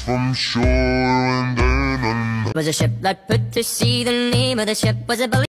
from shore and then Was a ship that put to sea. The name of the ship was a